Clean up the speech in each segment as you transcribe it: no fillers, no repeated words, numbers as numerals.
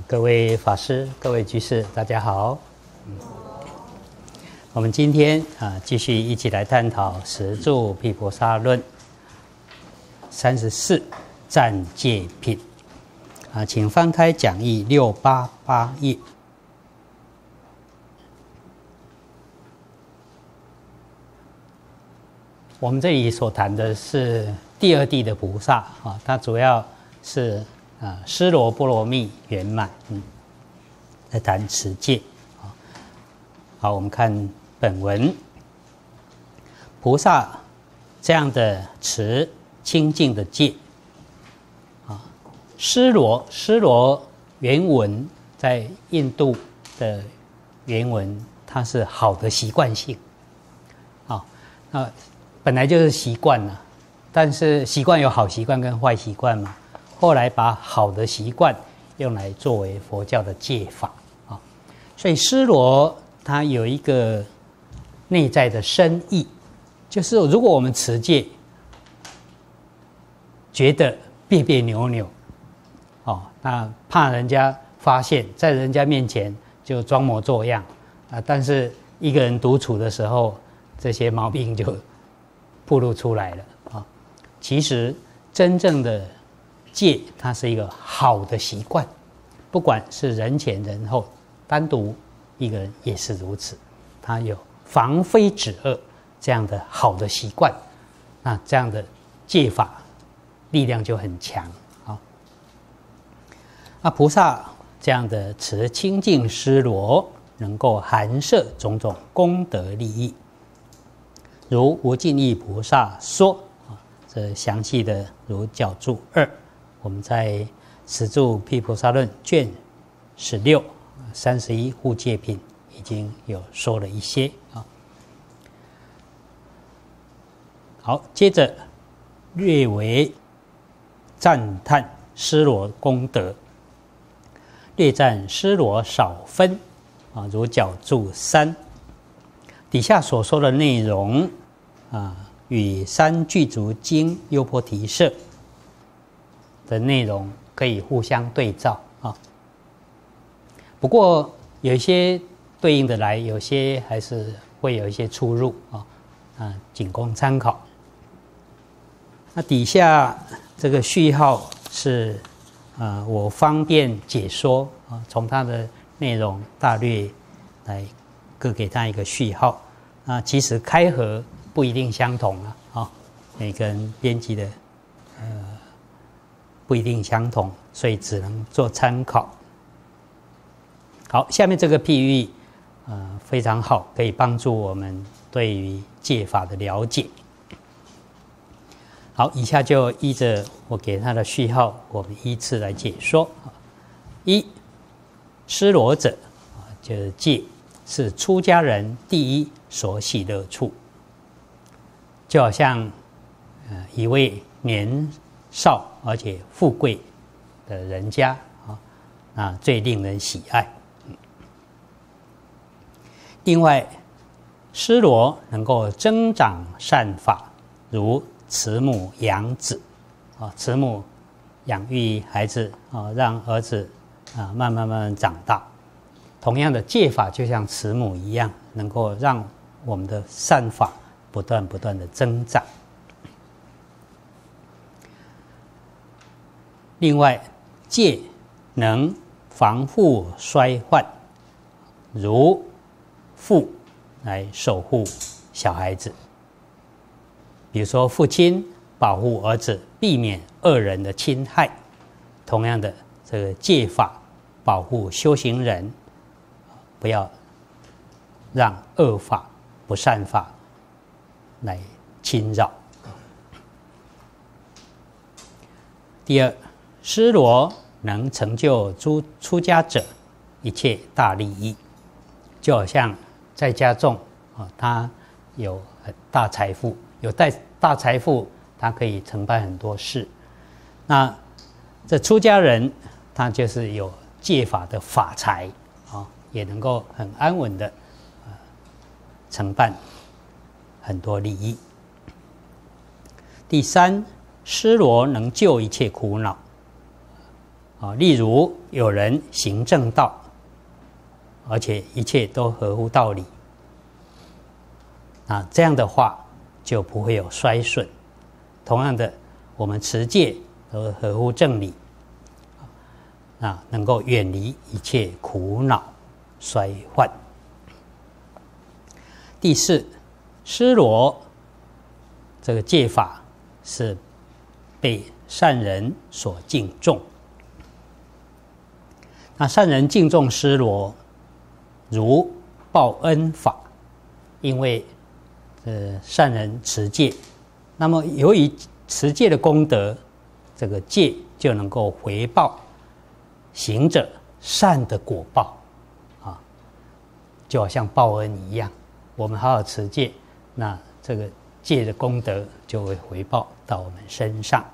各位法师、各位居士，大家好。我们今天继续一起来探讨《十住毗婆沙论》34暂戒品。请翻开讲义688页。我们这里所谈的是第二地的菩萨它主要是尸罗波罗蜜圆满，在谈持戒。好，我们看本文，菩萨这样的持清净的戒尸罗原文在印度的原文，它是好的习惯性那本来就是习惯了，但是习惯有好习惯跟坏习惯嘛。后来把好的习惯用来作为佛教的戒法所以尸罗它有一个内在的深意，就是如果我们持戒觉得别别扭扭那怕人家发现，在人家面前就装模作样但是一个人独处的时候，这些毛病就暴露出来了其实真正的戒，它是一个好的习惯，不管是人前人后，单独一个人也是如此。他有防非止恶这样的好的习惯，那这样的戒法力量就很强菩萨这样的持清净尸罗，能够含摄种种功德利益。如无尽意菩萨说这详细的如角注2，我们在《十住毗婆沙论》卷16 31护戒品已经有说了一些好，接着略为赞叹尸罗功德，略赞尸罗少分如角注3。底下所说的内容与三具足经优婆提舍的内容可以互相对照不过有一些对应的来，有些还是会有一些出入仅供参考。那底下这个序号是我方便解说从它的内容大略来各给它一个序号其实开合不一定相同每个人编辑的不一定相同，所以只能做参考。好，下面这个譬喻非常好，可以帮助我们对于戒法的了解。好，以下就依着我给他的序号，我们依次来解说。一，尸罗者就是戒，是出家人第一所喜乐处，就好像一位年少而且富贵的人家最令人喜爱。另外，尸罗能够增长善法，如慈母养子慈母养育孩子让儿子慢慢长大。同样的戒法就像慈母一样，能够让我们的善法不断的增长。另外，戒能防护衰患，如父来守护小孩子，比如说父亲保护儿子，避免恶人的侵害。同样的，这个戒法保护修行人，不要让恶法、不善法来侵扰。第二，尸罗能成就出家者一切大利益，就好像在家众他有大财富，有大财富，他可以承办很多事。那这出家人他就是有戒法的法财也能够很安稳的承办很多利益。第三，尸罗能救一切苦恼， 例如有人行正道，而且一切都合乎道理，这样的话就不会有衰损。同样的，我们持戒都合乎正理，能够远离一切苦恼衰患。第四，施罗这个戒法是被善人所敬重。那善人敬重施罗，如报恩法，因为善人持戒，那么由于持戒的功德，这个戒就能够回报行者善的果报就好像报恩一样。我们好好持戒，那这个戒的功德就会回报到我们身上。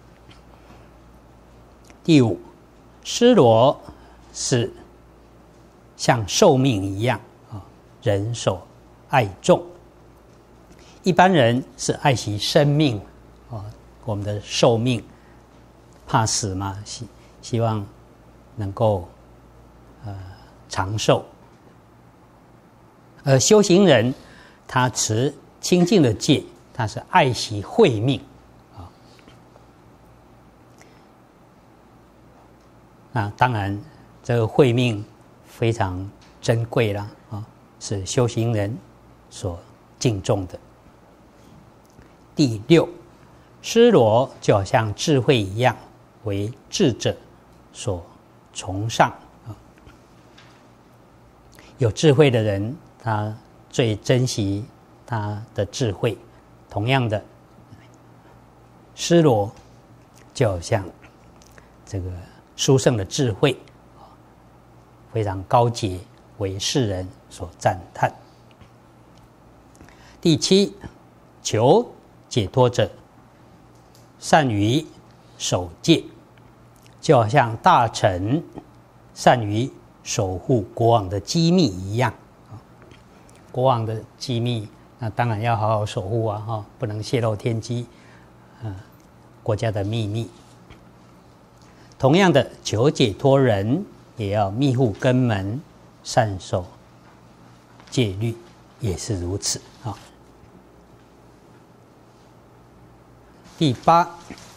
第五，施罗是像寿命一样人所爱重。一般人是爱惜生命我们的寿命，怕死嘛，希望能够长寿。而修行人他持清净的戒，他是爱惜慧命那当然这个慧命非常珍贵啦是修行人所敬重的。第六，施罗就好像智慧一样，为智者所崇尚有智慧的人，他最珍惜他的智慧。同样的，施罗就好像这个殊胜的智慧，非常高洁，为世人所赞叹。第七，求解脱者善于守戒，就好像大臣善于守护国王的机密一样。国王的机密，那当然要好好守护不能泄露天机国家的秘密。同样的，求解脱人也要密护根门，善守戒律，也是如此第八，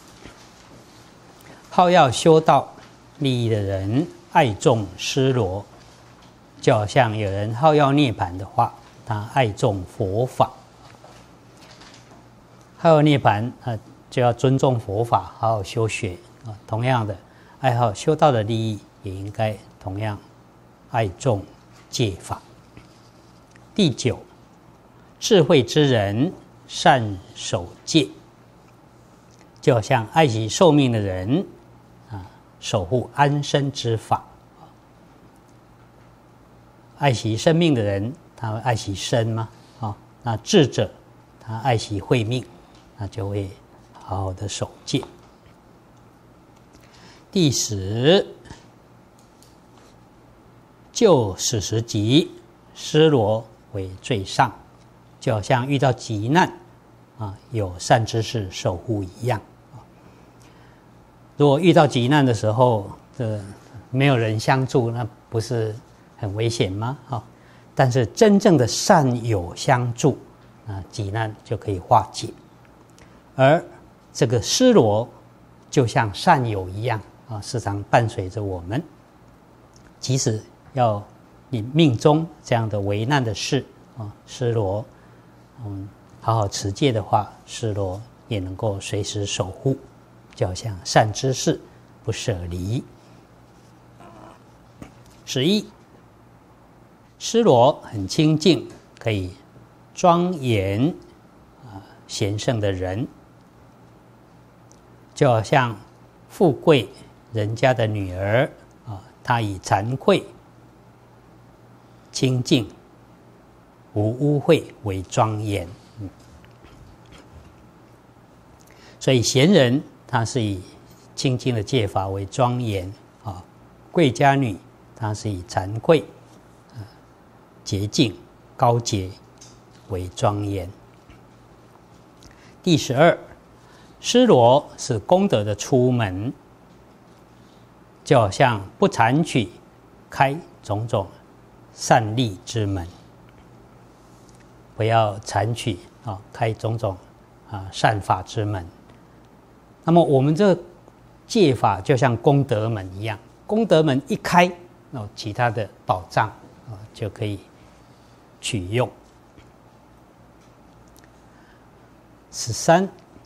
好要修道利益的人爱重施罗，就好像有人好要涅槃的话，他爱重佛法。好要涅槃就要尊重佛法，好好修学同样的，爱好修道的利益，也应该同样爱重戒法。第九，智慧之人善守戒，就好像爱惜寿命的人守护安身之法。爱惜生命的人，他会爱惜身吗？那智者他爱惜慧命，那就会好好的守戒。第十，就史实集，施罗为最上，就好像遇到急难有善知识守护一样。如果遇到急难的时候没有人相助，那不是很危险吗？但是真正的善友相助，急难就可以化解。而这个施罗就像善友一样时常伴随着我们，即使要你命中这样的危难的事施罗好好持戒的话，施罗也能够随时守护，就好像善知识不舍离。11，施罗很清净，可以庄严贤圣的人，就好像富贵人家的女儿她以惭愧清净无污秽为庄严。所以贤人他是以清净的戒法为庄严贵家女她是以惭愧洁净高洁为庄严。第12，施罗是功德的出门， 就好像不残取，开种种善利之门。不要残取啊，开种种善法之门。那么我们这个戒法就像功德门一样，功德门一开，其他的宝藏就可以取用。13，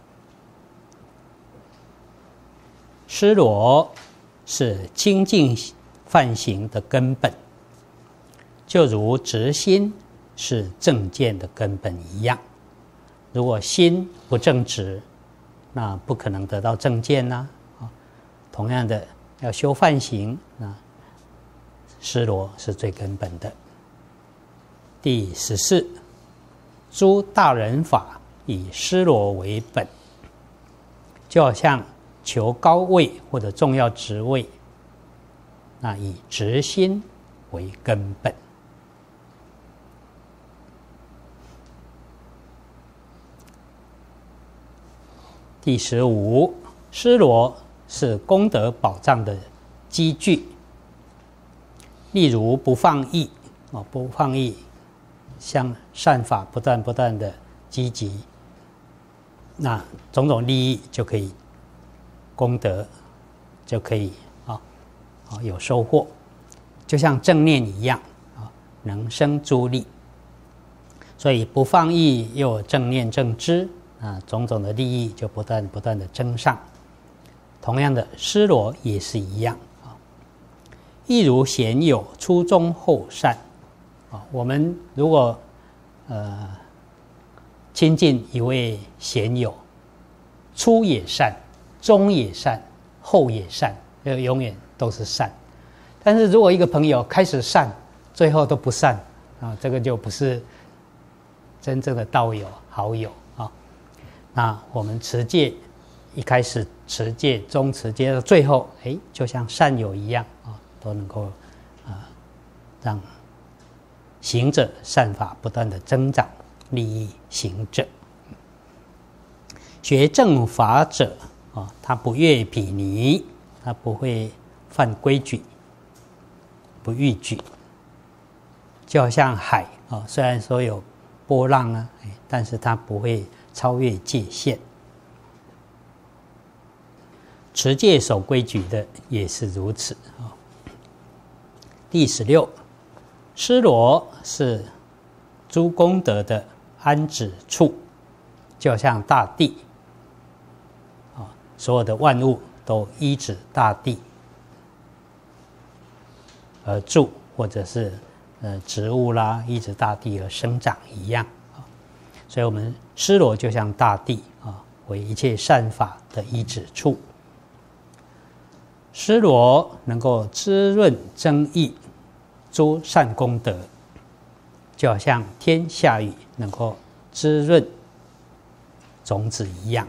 尸罗是清净梵行的根本，就如直心是正见的根本一样。如果心不正直，那不可能得到正见呐。同样的，要修梵行，那尸罗是最根本的。第14，诸大人法以尸罗为本，就好像求高位或者重要职位，那以直心为根本。第15，尸罗是功德宝藏的积聚。例如不放逸，不放逸，向善法不断的积极，那种种利益就可以，功德就可以有收获。就像正念一样，能生诸利。所以不放逸又有正念正知，种种的利益就不断的增上。同样的，尸罗也是一样。亦如贤友初中后善，我们如果亲近一位贤友，初也善，中也善，后也善，永远都是善。但是如果一个朋友开始善，最后都不善，这个就不是真正的道友好友啊。那我们持戒，一开始持戒，中持戒到最后，就像善友一样都能够让行者善法不断的增长，利益行者。学正法者他不越毗尼，他不会犯规矩，不逾矩。就好像海虽然说有波浪但是它不会超越界限。持戒守规矩的也是如此。第16，尸罗是诸功德的安止处，就好像大地，所有的万物都依止大地而住，或者是植物啦依止大地而生长一样。所以我们尸罗就像大地为一切善法的依止处。尸罗能够滋润增益诸善功德，就好像天下雨能够滋润种子一样。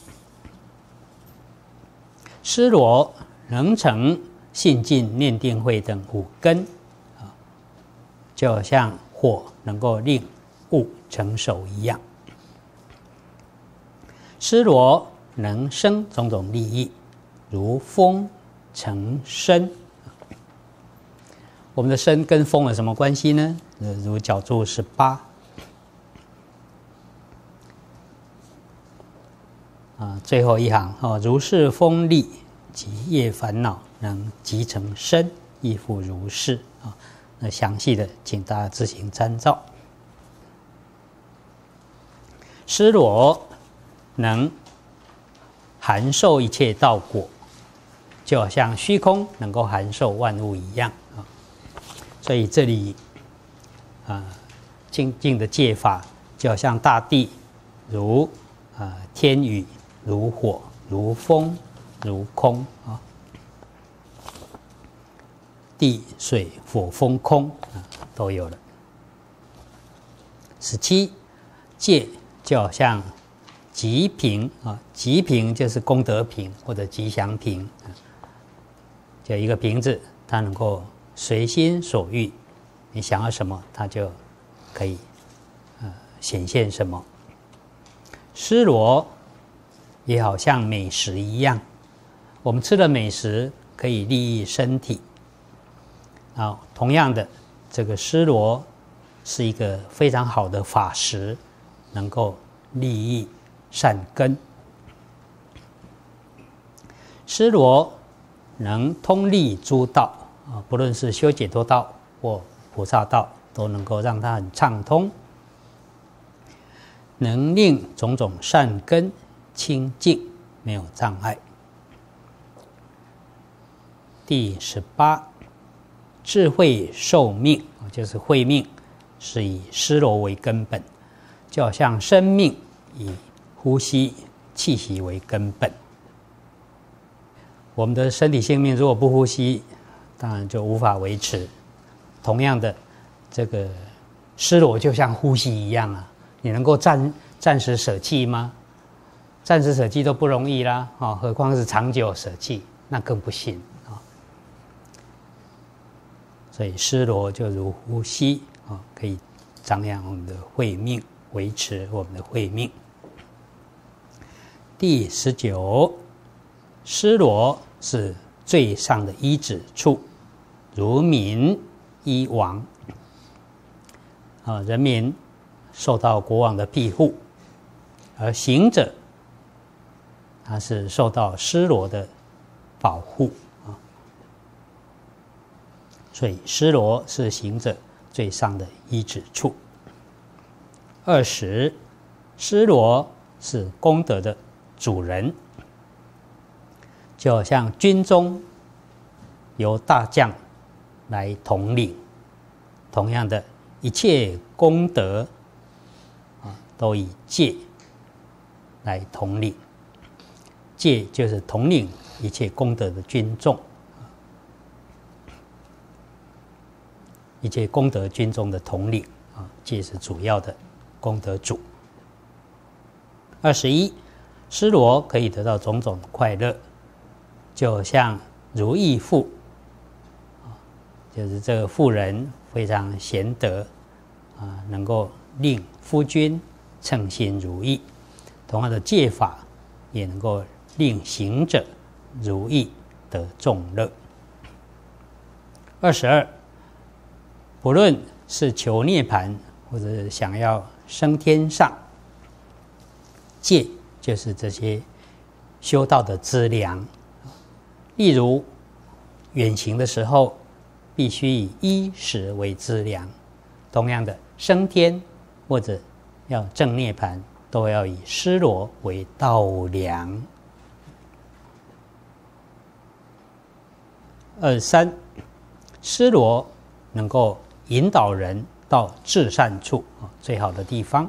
尸罗能成信进念定慧等5根，就好像火能够令物成熟一样。尸罗能生种种利益，如风成身。我们的身跟风有什么关系呢？如角注18。最后一行如是风力及业烦恼，能集成身，亦复如是那详细的请大家自行参照。尸罗能含受一切道果，就好像虚空能够含受万物一样所以这里清净的戒法就好像大地，如天雨，如火，如风，如空地水火风空都有了。17，戒就好像吉瓶吉瓶就是功德瓶或者吉祥瓶，就一个瓶子，它能够随心所欲，你想要什么它就可以显现什么。尸罗也好像美食一样，我们吃的美食可以利益身体。同样的，这个施罗是一个非常好的法食，能够利益善根。施罗能通利诸道不论是修解脱道或菩萨道，都能够让它很畅通，能令种种善根清净，没有障碍。第18，智慧寿命，就是慧命，是以施罗为根本，就好像生命以呼吸气息为根本。我们的身体性命如果不呼吸，当然就无法维持。同样的，这个施罗就像呼吸一样啊，你能够暂时舍弃吗？暂时舍弃都不容易啦，何况是长久舍弃，那更不行啊。所以施罗就如呼吸可以张扬我们的慧命，维持我们的慧命。第19，施罗是最上的依止处，如民依王。人民受到国王的庇护，而行者他是受到施罗的保护所以施罗是行者最上的依止处。20，施罗是功德的主人，就好像军中由大将来统领，同样的一切功德都以戒来统领，戒就是统领一切功德的军众，一切功德军中的统领戒是主要的功德主。21，施罗可以得到种种快乐，就像如意妇，就是这个妇人非常贤德能够令夫君称心如意。同样的戒法也能够令行者如意得众乐。22，不论是求涅槃或者是想要升天上，戒就是这些修道的资粮。例如远行的时候必须以衣食为资粮，同样的升天或者要证涅槃都要以施罗为道粮。23，施罗能够引导人到至善处最好的地方，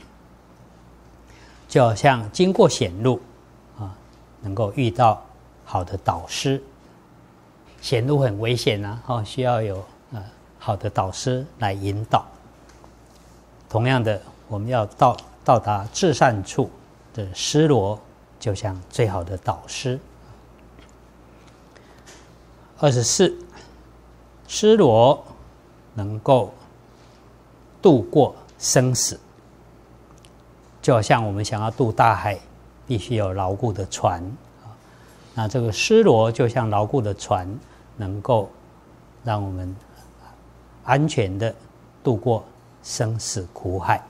就好像经过险路能够遇到好的导师。险路很危险需要有好的导师来引导。同样的，我们要到达至善处的施罗，就像最好的导师。24，施罗能够度过生死，就好像我们想要渡大海，必须有牢固的船。那这个施罗就像牢固的船，能够让我们安全的度过生死苦海。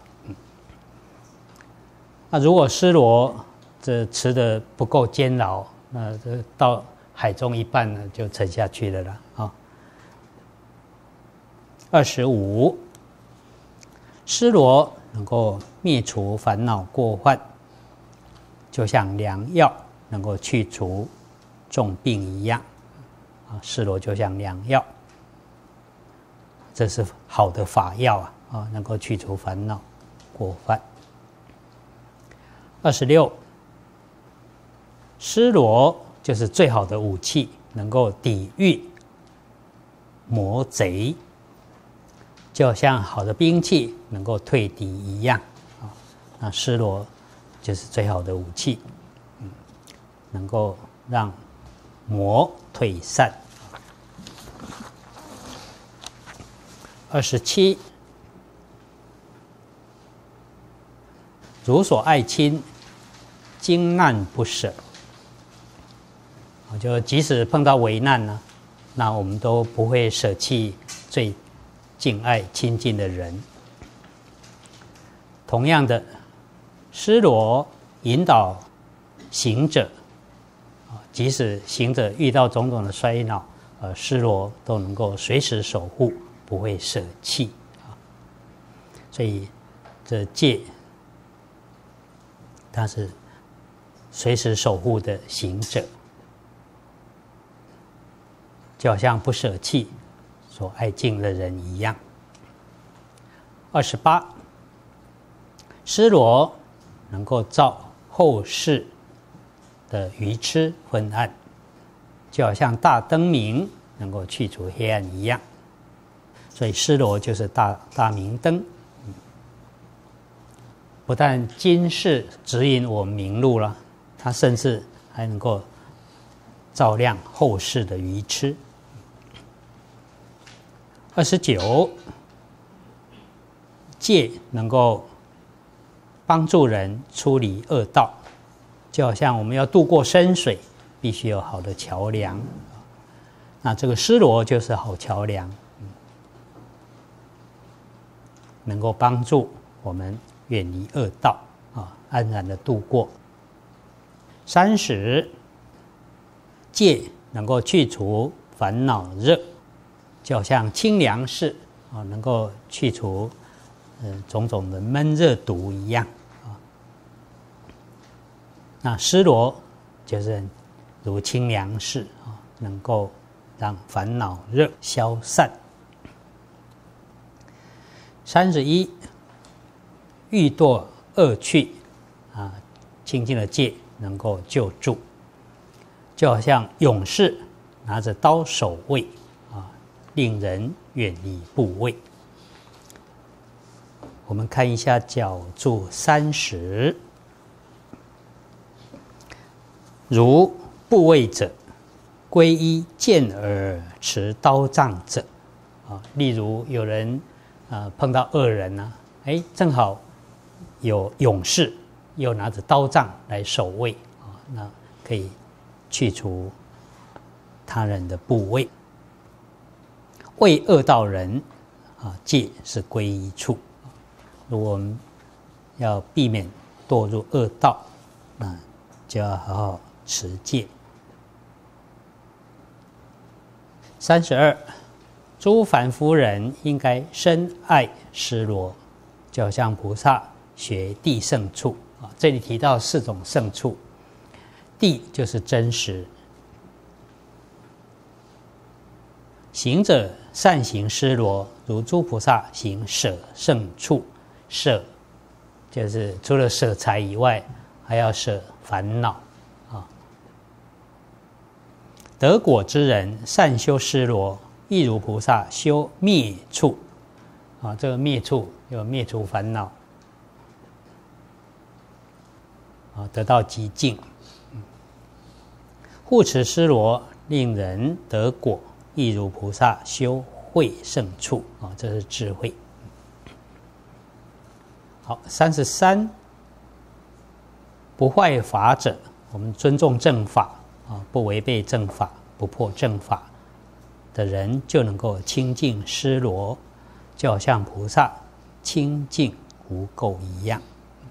那如果施罗这吃的不够监牢，那这到海中一半呢就沉下去了啦。25，施罗能够灭除烦恼过患，就像良药能够去除重病一样施罗就像良药，这是好的法药能够去除烦恼过患。26，施罗就是最好的武器，能够抵御魔贼，就好像好的兵器能够退敌一样那施罗就是最好的武器，能够让魔退散。27，如所爱亲，经难不舍就即使碰到危难呢，那我们都不会舍弃最敬爱亲近的人。同样的，施罗引导行者，即使行者遇到种种的衰恼，施罗都能够随时守护，不会舍弃。所以这戒，它是随时守护的行者，就好像不舍弃所爱敬的人一样。28，施罗能够照后世的愚痴昏暗，就好像大灯明能够去除黑暗一样。所以施罗就是大明灯，不但今世指引我们明路了，它甚至还能够照亮后世的愚痴。29，戒能够帮助人出离恶道，就好像我们要渡过深水，必须有好的桥梁。那这个施罗就是好桥梁，能够帮助我们远离恶道，安然的度过。30，戒能够去除烦恼热，就好像清凉室能够去除种种的闷热毒一样。那施罗就是如清凉室，能够让烦恼热消散。31，欲堕恶趣，清净的戒能够救助，就好像勇士拿着刀守卫，令人远离部位。我们看一下角注30，如部位者，皈依见而持刀杖者。例如有人碰到恶人呢，正好有勇士又拿着刀杖来守卫，那可以去除他人的部位。为恶道人，戒是皈依处。如果我们要避免堕入恶道，那就要好好持戒。32，诸凡夫人应该深爱施罗，就好像菩萨学地胜处。这里提到4种胜处，地就是真实。行者善行施罗，如诸菩萨行舍胜处。舍就是除了舍财以外，还要舍烦恼。得果之人善修施罗，亦如菩萨修灭处。这个灭处有灭除烦恼，得到极静。护持施罗，令人得果，亦如菩萨修慧胜处。这是智慧。好，33，不坏法者，我们尊重正法，不违背正法，不破正法的人，就能够清净施罗，就好像菩萨清净无垢一样。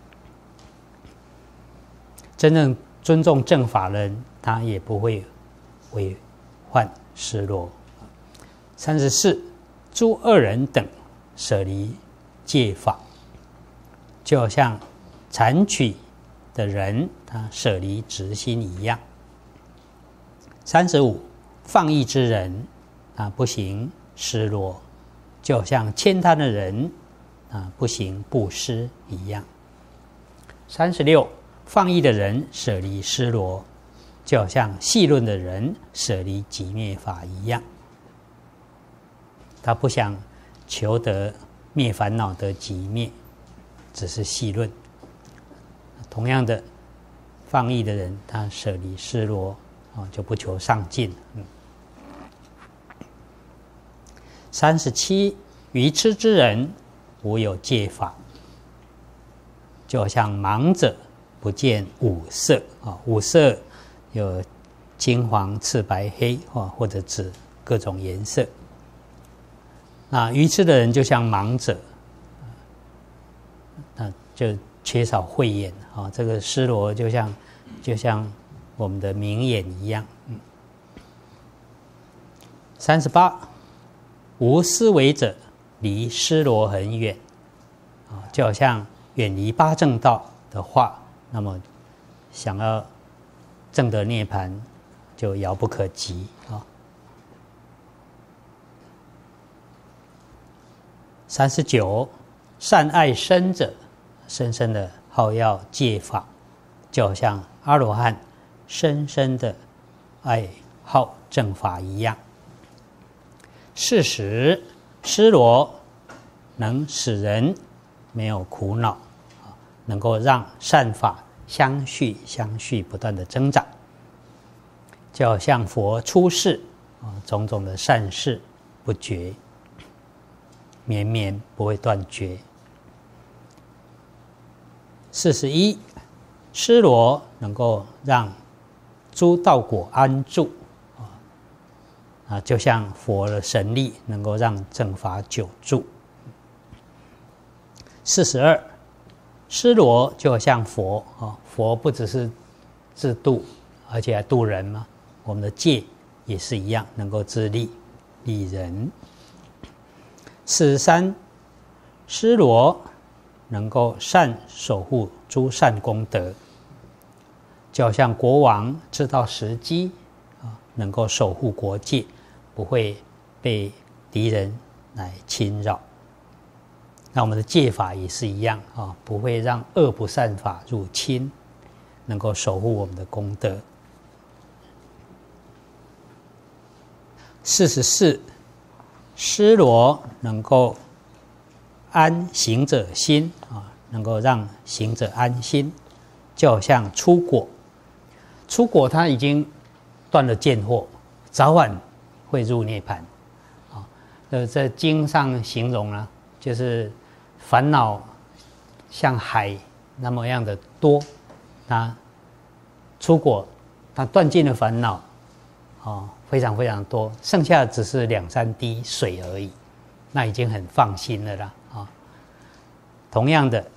真正尊重正法的人，他也不会违犯施罗。34，诸恶人等舍离戒法，就好像残取的人他舍离执心一样。35，放逸之人不行施罗，就好像悭贪的人不行布施一样。36，放逸的人舍离施罗，就好像戏论的人舍离寂灭法一样。他不想求得灭烦恼的寂灭，只是戏论。同样的，放逸的人他舍离施罗，就不求上进。37，愚痴之人无有戒法，就好像盲者不见五色。五色有金黄赤白黑或者紫各种颜色。那愚痴的人就像盲者，那就缺少慧眼啊。这个尸罗就像我们的明眼一样。38，无思维者离尸罗很远啊，就好像远离八正道的话，那么想要证得涅槃就遥不可及啊。39，善爱身者，深深的好要戒法，就好像阿罗汉深深的爱好正法一样。40，尸罗能使人没有苦恼，能够让善法相续不断的增长，就好像佛出世种种的善事不绝，绵绵不会断绝。41，尸罗能够让诸道果安住就像佛的神力能够让正法久住。42，尸罗就像佛佛不只是自度，而且还度人嘛。我们的戒也是一样，能够自利利人。43，尸罗能够善守护诸善功德，就好像国王知道时机能够守护国界，不会被敌人来侵扰。那我们的戒法也是一样不会让恶不善法入侵，能够守护我们的功德。44，尸罗能够安行者心能够让行者安心，就好像出果他已经断了见惑，早晚会入涅槃在经上形容就是烦恼像海那么样的多，他出果，他断尽了烦恼非常非常多，剩下只是2-3滴水而已，那已经很放心了啦同样的，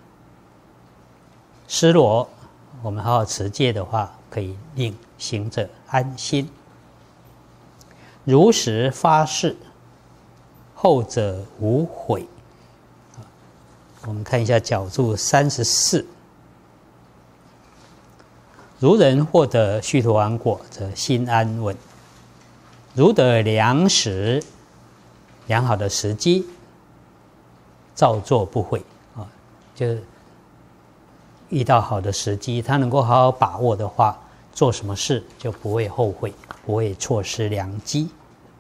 尸罗我们好好持戒的话，可以令行者安心。如实发誓，后者无悔。我们看一下角注34，如人获得须陀洹果，则心安稳；如得良时，良好的时机，照做不悔就是遇到好的时机，他能够好好把握的话，做什么事就不会后悔，不会错失良机，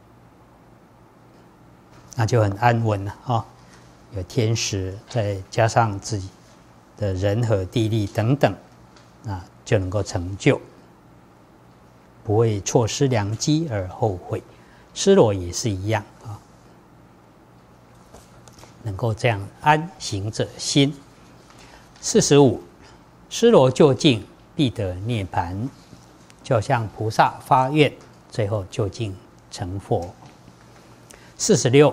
那就很安稳了有天时，再加上自己的人和地利等等，就能够成就，不会错失良机而后悔。尸罗也是一样能够这样安行者心。45，尸罗究竟必得涅槃，就好像菩萨发愿，最后究竟成佛。46，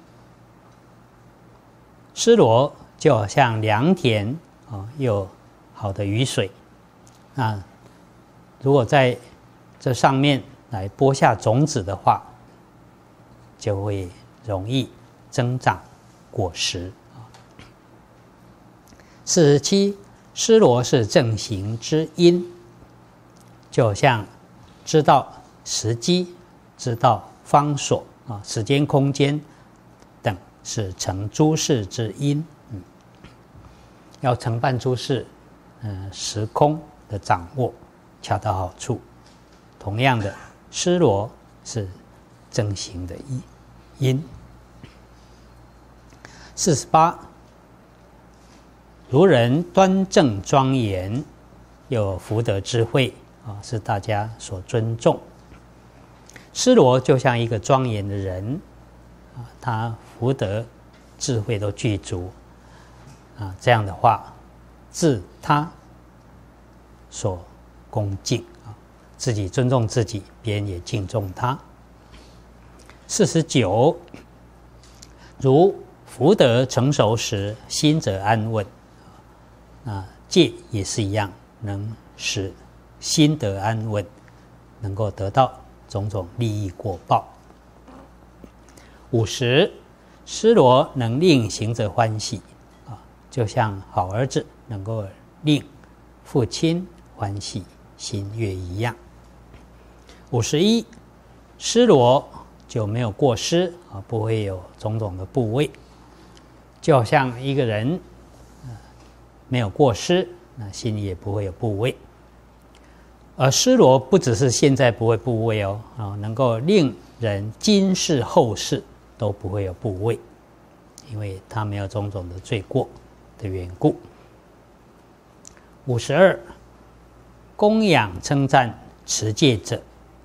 尸罗就好像良田有好的雨水，那如果在这上面来播下种子的话，就会容易增长果实。47，尸罗是正行之因，就好像知道时机，知道方所时间空间等是成诸事之因。要承办诸事时空的掌握恰到好处。同样的，尸罗是正行的因。48，如人端正庄严，有福德智慧是大家所尊重。尸罗就像一个庄严的人他福德智慧都具足这样的话自他所恭敬自己尊重自己，别人也敬重他。49，如福德成熟时，心则安稳。戒也是一样，能使心得安稳，能够得到种种利益果报。50，施罗能令行者欢喜，就像好儿子能够令父亲欢喜心悦一样。51，施罗就没有过失，不会有种种的部位，就好像一个人没有过失，那心里也不会有部位。而施罗不只是现在不会部位哦，能够令人今世后世都不会有部位，因为他没有种种的罪过的缘故。52，供养称赞持戒者，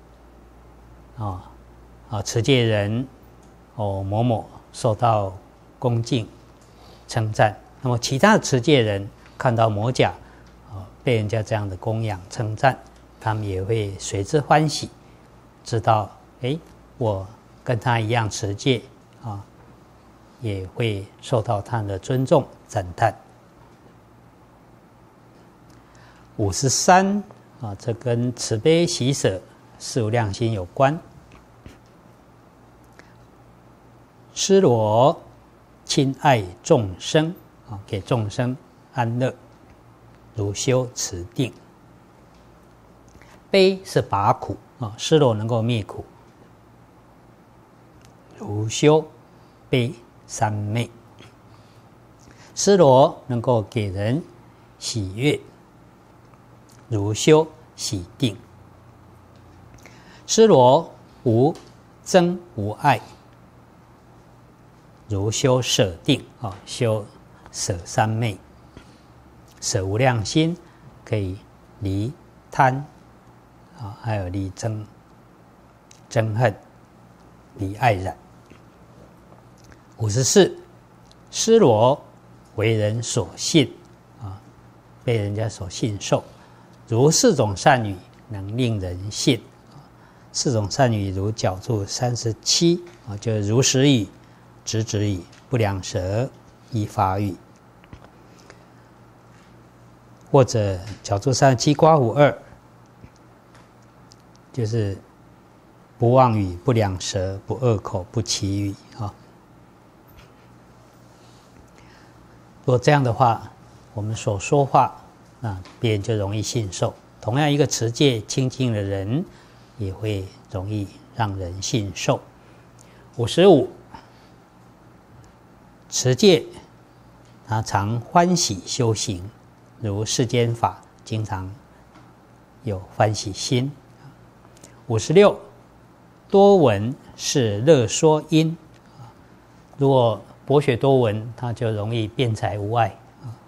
持戒人某某受到恭敬称赞，那么其他的持戒人看到某甲被人家这样的供养称赞，他们也会随之欢喜，知道我跟他一样持戒也会受到他的尊重赞叹。53，这跟慈悲喜舍四无量心有关。施罗亲爱众生，给众生安乐，如修持定。悲是拔苦，施罗能够灭苦，如修悲三昧。施罗能够给人喜悦，如修喜定。施罗无憎无爱，如修舍定，修舍三昧。舍无量心，可以离贪，还有离憎恨，离爱染。54，施罗为人所信，被人家所信受，如四种善语能令人信。四种善语如角注37，就是如实语、直指语、不两舌、依法语。或者角注37刮胡2，就是不妄语、不两舌、不恶口、不绮语。如果这样的话，我们所说话，别人就容易信受。同样，一个持戒清净的人，也会容易让人信受。55，持戒他常欢喜修行，如世间法经常有欢喜心。56，多闻是乐说因，如果博学多闻，他就容易辩才无碍。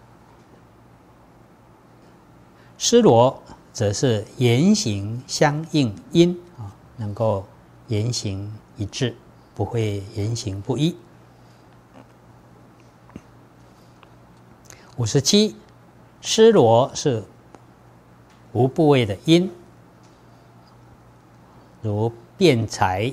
施罗则是言行相应因，能够言行一致，不会言行不一。57，施罗是无部位的因，如辩才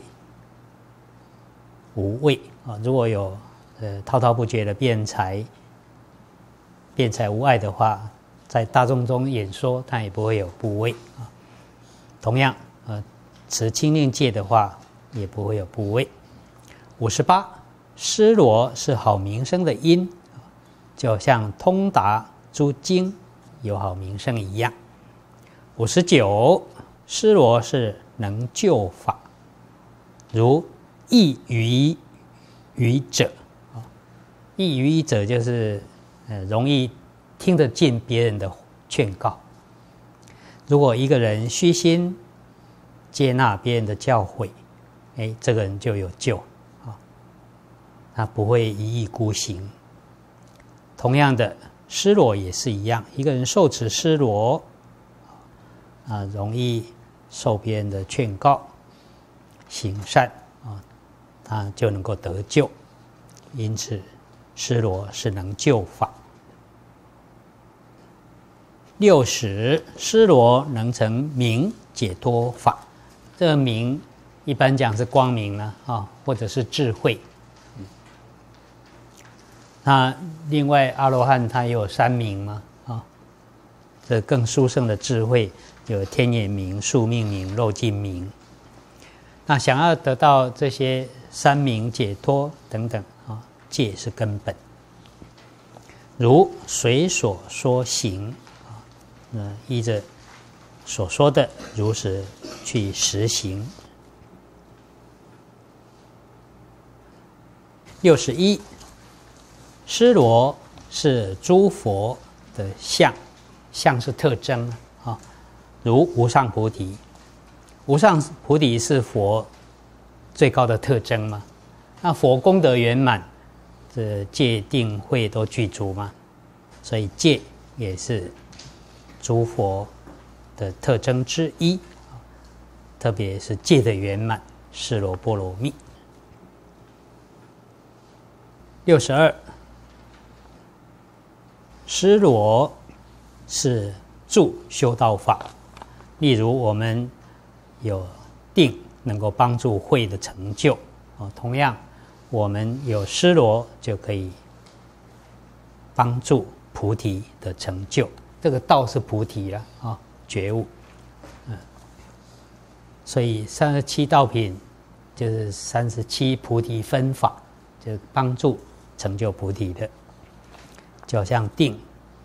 无畏，如果有滔滔不绝的辩才无碍的话，在大众中演说，他也不会有部位。同样，持清净戒的话，也不会有部位。58，施罗是好名声的因，就像通达诸经有好名声一样。59，施罗是能救法，如易于愚者。易于愚者就是容易听得进别人的劝告。如果一个人虚心接纳别人的教诲，这个人就有救，他不会一意孤行。同样的，施罗也是一样，一个人受持施罗，容易受别人的劝告，行善，他就能够得救。因此，施罗是能救法。 60施罗能成明解脱法，这个明一般讲是光明了或者是智慧。那另外阿罗汉他也有3明嘛这更殊胜的智慧，有天眼明、宿命明、肉尽明。那想要得到这些3明解脱等等戒是根本。如随所说行依着所说的如实去实行。61施罗是诸佛的相，相是特征如无上菩提。无上菩提是佛最高的特征嘛？那佛功德圆满，这戒定慧都具足嘛，所以戒也是诸佛的特征之一，特别是戒的圆满，释罗波罗蜜。62施罗是助修道法，例如我们有定能够帮助慧的成就同样我们有施罗就可以帮助菩提的成就。这个道是菩提了觉悟所以37道品就是37菩提分法，就是帮助成就菩提的。就好像定，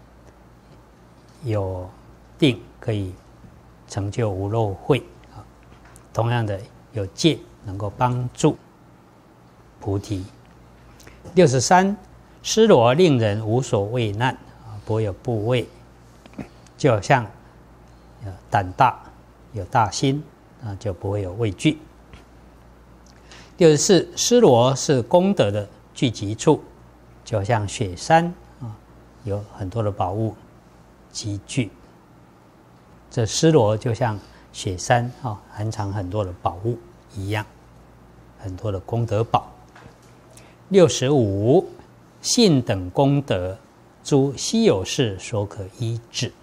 有定可以成就无漏慧同样的有戒能够帮助菩提。63施罗令人无所畏难，不会有怖畏，就好像胆大有大心就不会有畏惧。64施罗是功德的聚集处，就好像雪山有很多的宝物集聚，这施罗就像雪山含藏很多的宝物一样，很多的功德宝。65信等功德，诸稀有事所可依止。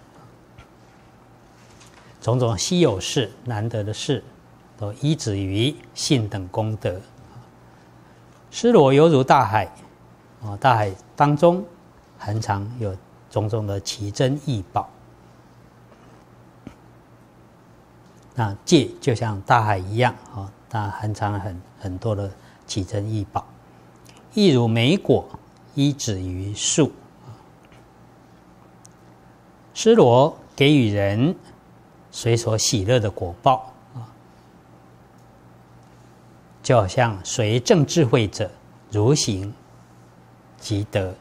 种种稀有事难得的事都依止于信等功德。施罗犹如大海大海当中含藏有种种的奇珍异宝。那戒就像大海一样它含藏了很多的奇珍异宝。亦如莓果依止于树。施罗给予人随所喜乐的果报就好像随正智慧者如行即得。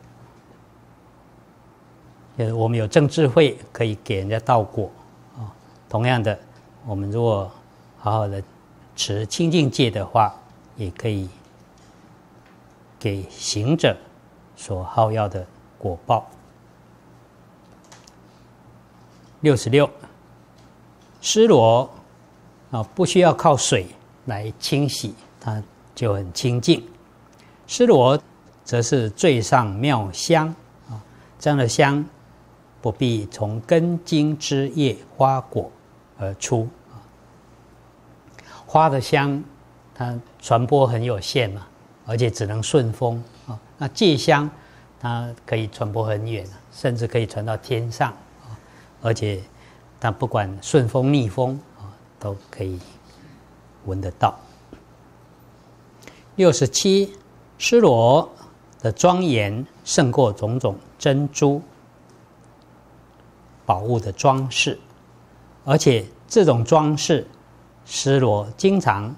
我们有正智慧可以给人家道果同样的我们如果好好的持清净戒的话，也可以给行者所好要的果报。66施罗不需要靠水来清洗，它就很清净。施罗则是最上妙香这样的香不必从根茎枝叶花果而出。花的香它传播很有限嘛，而且只能顺风那戒香它可以传播很远，甚至可以传到天上而且它不管顺风逆风都可以闻得到。67施罗的庄严胜过种种珍珠宝物的装饰，而且这种装饰施罗经常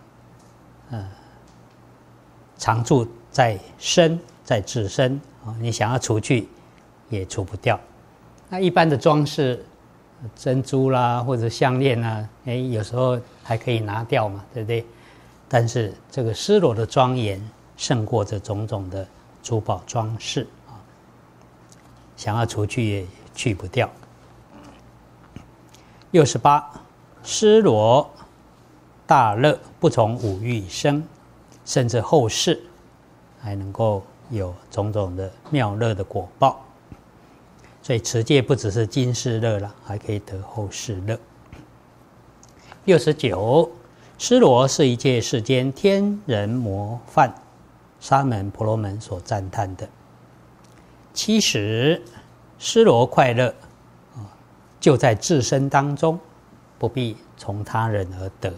常住在身，在自身你想要除去也除不掉。那一般的装饰珍珠啦或者项链啦有时候还可以拿掉嘛，对不对？但是这个施罗的庄严胜过这种种的珠宝装饰想要除去也去不掉。68施罗大乐不从五欲生，甚至后世还能够有种种的妙乐的果报。 所以持戒不只是今世乐了，还可以得后世乐。69，尸罗是一切世间天人魔梵沙门婆罗门所赞叹的。70，尸罗快乐就在自身当中，不必从他人而得。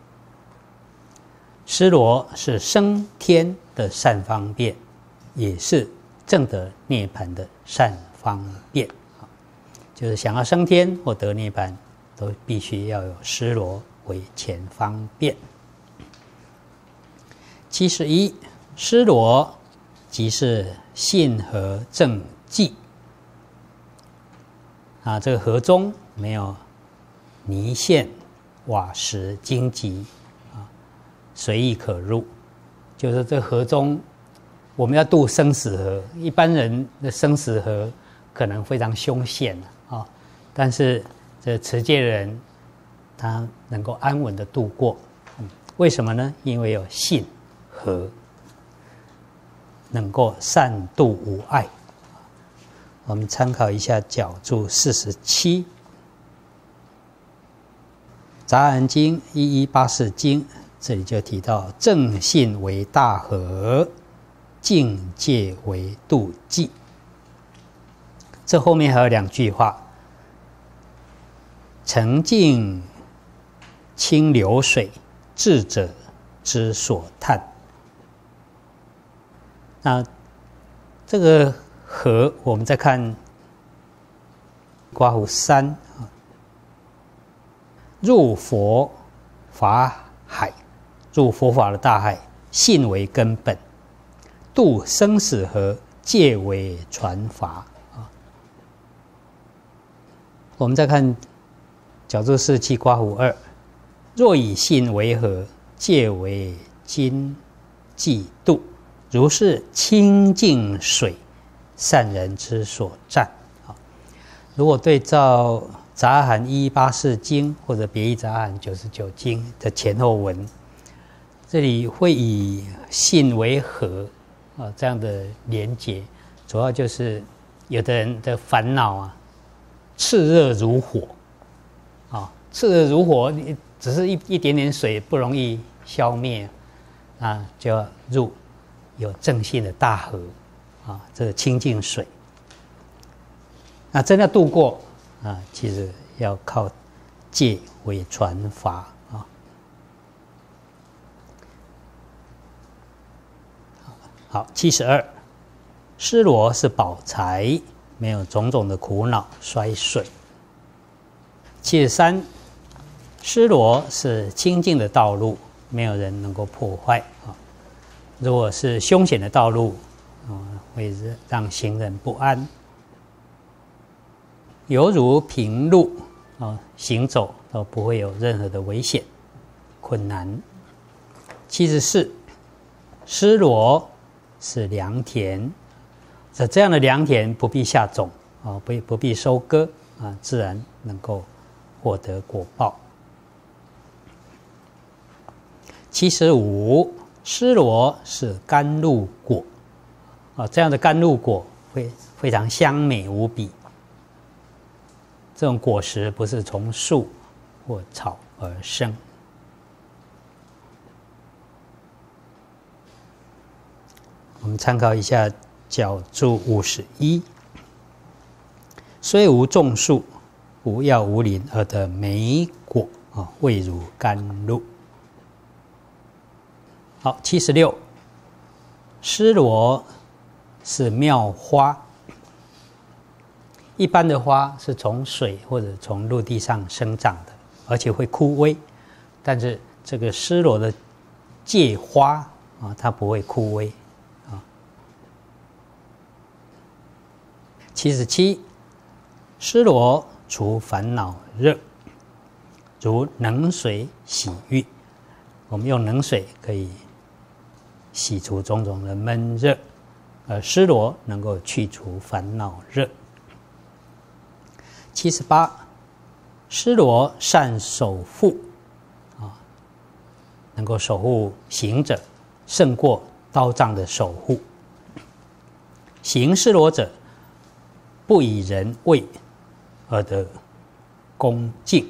尸罗是升天的善方便，也是证得涅槃的善方便。就是想要升天或得涅槃，都必须要有尸罗为前方便。71，尸罗即是信和正寂。这个河中没有泥陷、瓦石、荆棘，随意可入。就是这河中，我们要渡生死河，一般人的生死河可能非常凶险但是这持戒人他能够安稳的度过。为什么呢？因为有信和能够善度无碍。我们参考一下角注47，杂含经1184经，这里就提到正信为大河，境界为度际。这后面还有2句话：澄净清流水，智者之所叹。那这个河，我们再看刮胡3，入佛法海，入佛法的大海，信为根本，渡生死河，戒为传法。我们再看角注47刮胡2，若以信为河，戒为经济度，如是清净水，善人之所占。如果对照杂含1184经或者别义杂含99经的前后文，这里会以信为河这样的连结，主要就是有的人的烦恼炽热如火炽热如火，只是一点点水不容易消灭就要入有正信的大河这个清净水。真的渡过其实要靠戒为传法好，72，尸罗是宝财，没有种种的苦恼衰损。73，尸罗是清净的道路，没有人能够破坏如果是凶险的道路会让行人不安。犹如平路行走都不会有任何的危险困难。74，尸罗是良田，这样的良田不必下种不必收割自然能够获得果报。75，尸罗是甘露果这样的甘露果会非常香美无比。这种果实不是从树或草而生。我们参考一下角注51，虽无种树，无药无林而得美果味如甘露。好，76，尸罗是妙花。一般的花是从水或者从陆地上生长的，而且会枯萎，但是这个尸罗的芥花它不会枯萎77，尸罗除烦恼热，如冷水洗浴。我们用冷水可以洗除种种的闷热，而尸罗能够去除烦恼热。78，尸罗善守护能够守护行者，胜过刀杖的守护。行尸罗者， 不以人为而得恭敬。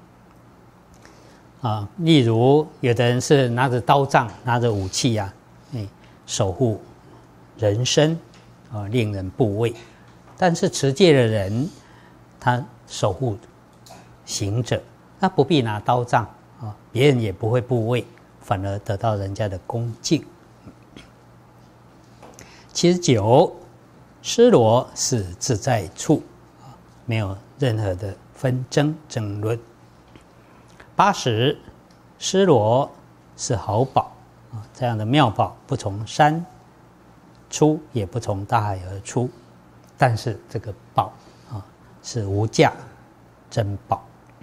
例如有的人是拿着刀杖、拿着武器守护人身令人怖畏。但是持戒的人，他守护行者，那不必拿刀杖别人也不会怖畏，反而得到人家的恭敬。79，施罗是自在处，没有任何的纷争争论。80，施罗是好宝，这样的妙宝不从山出，也不从大海而出，但是这个宝是无价珍宝，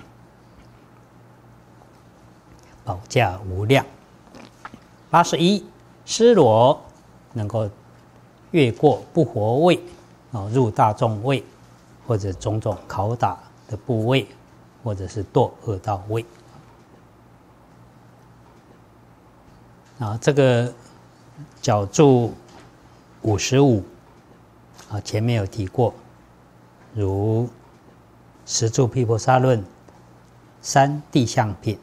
宝价无量。81，施罗能够越过不活位入大众位，或者种种拷打的部位，或者是堕恶道位。这个角注55前面有提过，如十住毗婆沙论3地相品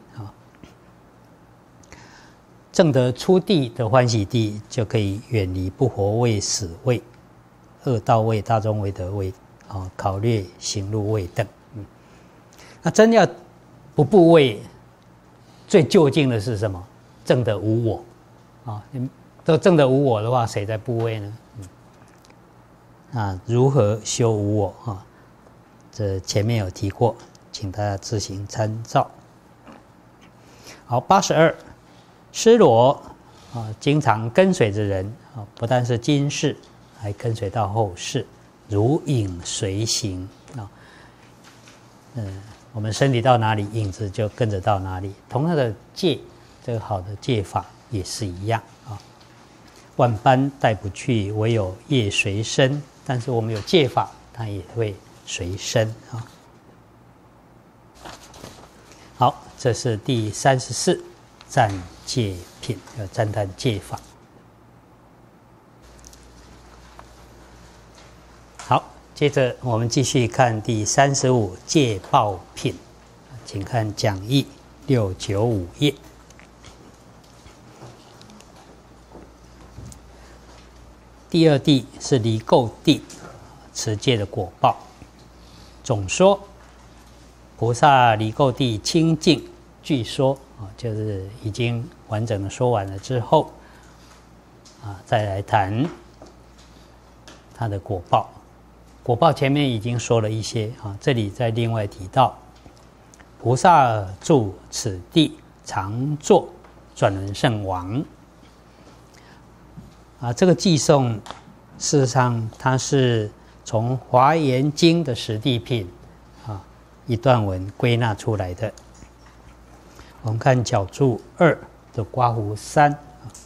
证得初地的欢喜地，就可以远离不活位、死位、恶道位、大众位的位考虑行路位等。那真要不怖畏，最究竟的是什么？证得无我都证得无我的话，谁在怖畏呢？如何修无我这前面有提过，请大家自行参照。好，82，施罗经常跟随着人不但是今世，还跟随到后世，如影随形我们身体到哪里，影子就跟着到哪里。同样的戒，这个好的戒法也是一样万般带不去，唯有业随身。但是我们有戒法，它也会随身好，这是第34赞戒品，要赞叹戒法。好，接着我们继续看第35戒报品，请看讲义695页。第二地是离垢地，持戒的果报。总说菩萨离垢地清净，据说就是已经完整的说完了之后再来谈它的果报。果报前面已经说了一些这里再另外提到，菩萨住此地，常作转轮圣王。这个寄颂事实上它是从华严经的十地品一段文归纳出来的。我们看角注2的刮胡3，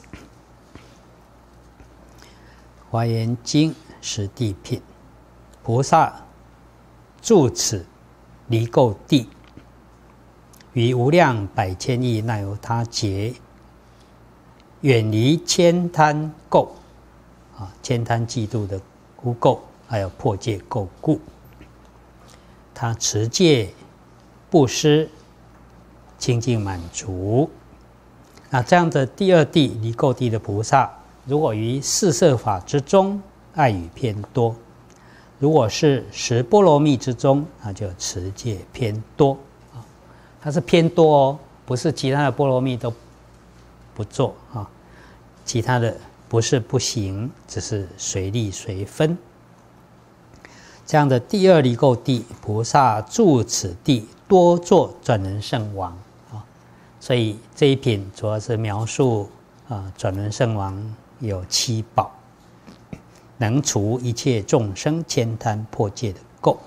华严经十地品，菩萨住此离垢地，于无量百千亿那由他劫，远离悭贪垢悭贪嫉妒的污垢，还有破戒垢故。他持戒布施清净满足。那这样的第二地离垢地的菩萨，如果于四摄法之中，爱语偏多；如果是十波罗蜜之中，那就持戒偏多它是偏多不是其他的波罗蜜都不做其他的不是不行，只是随力随分。这样的第二离垢地菩萨住此地，多作转轮圣王所以这一品主要是描述转轮圣王有7宝，能除一切众生悭贪破戒的垢。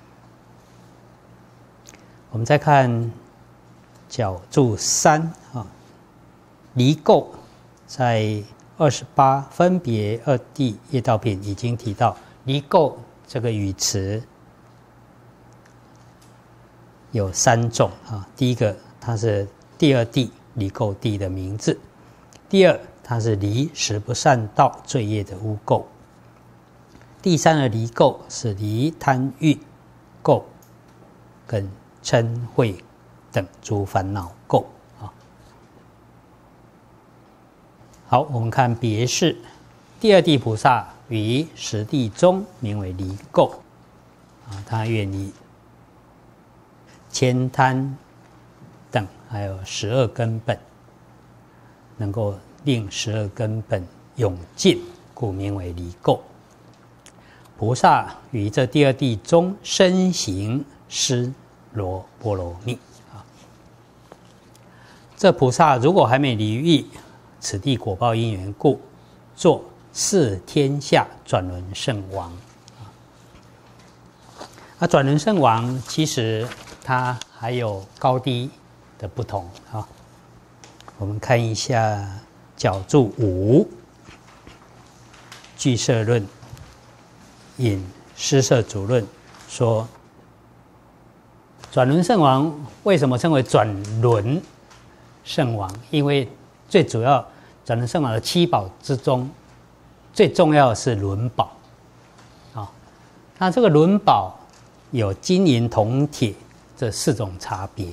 我们再看角注3离垢在28分别二地业道品已经提到，离垢这个语词有3种第一个，它是第二地离垢地的名字；第二，它是离十不善道罪业的污垢； 第三个离垢是离贪欲垢跟嗔恚等诸烦恼垢啊。好，我们看别释，第二地菩萨于十地中名为离垢啊，他愿意悭贪等还有12根本，能够令12根本永尽，故名为离垢。菩萨于这第二地中身行施罗波罗蜜啊。这菩萨如果还没离欲，此地果报因缘故，作四天下转轮圣王啊。转轮圣王其实它还有高低的不同啊。我们看一下角注5俱舍论引施舍主论说，转轮圣王为什么称为转轮圣王？因为最主要转轮圣王的七宝之中，最重要的是轮宝啊。那这个轮宝有金银铜铁这4种差别，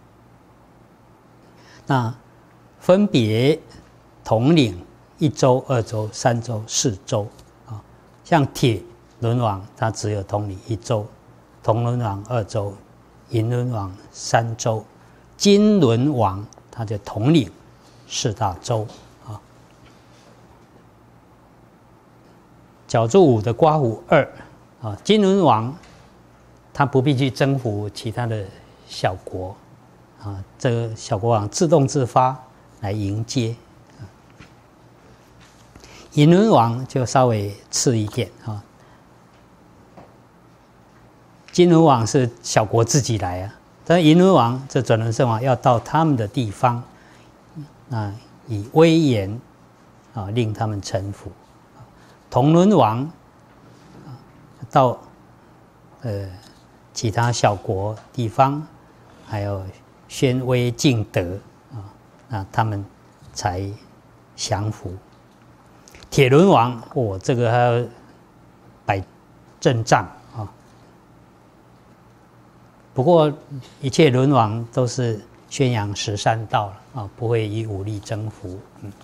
那分别统领1州、2州、3州、4州啊。像铁轮王它只有统领1州，铜轮王2州，银轮王3州，金轮王它就统领4大洲啊。角注5的刮胡2啊，金轮王他不必去征服其他的小国啊，这个小国王自动自发来迎接。银轮王就稍微次一点啊，金轮王是小国自己来啊，但银轮王这转轮圣王要到他们的地方，那以威严啊令他们臣服。铜轮王到其他小国地方，还有宣威敬德啊，那他们才降服。铁轮王这个还要摆阵仗啊。不过一切轮王都是宣扬13道了啊，不会以武力征服。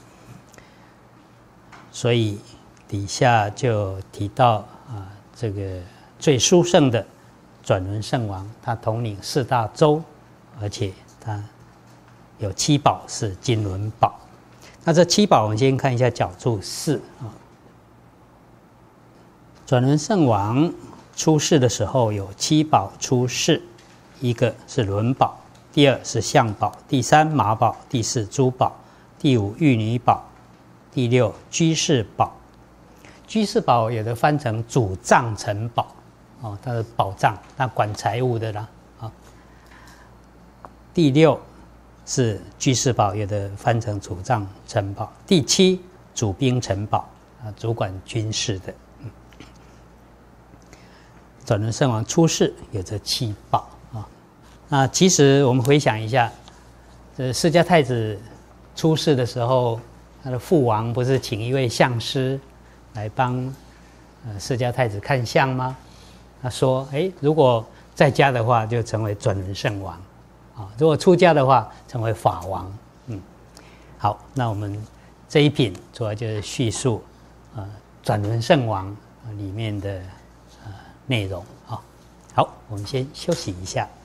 所以底下就提到啊，这个最殊胜的转轮圣王，他统领4大洲，而且他有7宝是金轮宝。那这7宝，我们先看一下角注4啊。转轮圣王出世的时候有7宝出世，一个是轮宝，第2是象宝，第3马宝，第4珠宝，第5玉女宝，第6居士宝。居士宝有的翻成主藏城宝哦，它是宝藏，它管财务的啦啊。第6是居士宝，有的翻成主藏城宝。第7主兵城宝啊，主管军事的。转轮圣王出世有这7宝啊。那其实我们回想一下，这释迦太子出世的时候，他的父王不是请一位相师来帮释迦太子看相吗？他说：如果在家的话，就成为转轮圣王啊；如果出家的话，成为法王。好，那我们这一品主要就是叙述转轮圣王里面的内容啊。好，我们先休息一下。